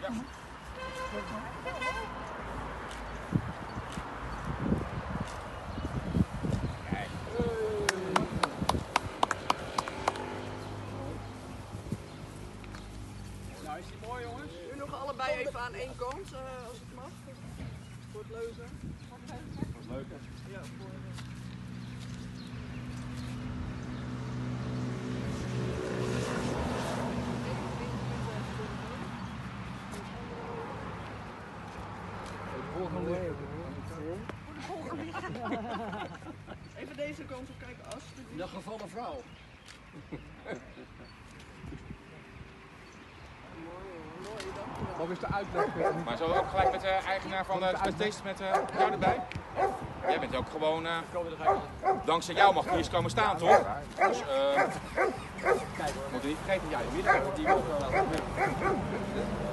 Nou, is die mooi, jongens? Nu nog allebei even aan één kant, als het mag. Voor het leuzen. Dat is leuk, hè? Ja, voor... Even deze kant op kijken, alsjeblieft. De gevallen vrouw. Mooi, dankjewel. Wat is de uitleg? Maar zo ook gelijk met de eigenaar van de deze met jou erbij? Jij bent ook gewoon, dankzij jou mag je hier eens komen staan, toch? Dus, Kijk hoor, moet je niet vergeten, jij middag die wil wel.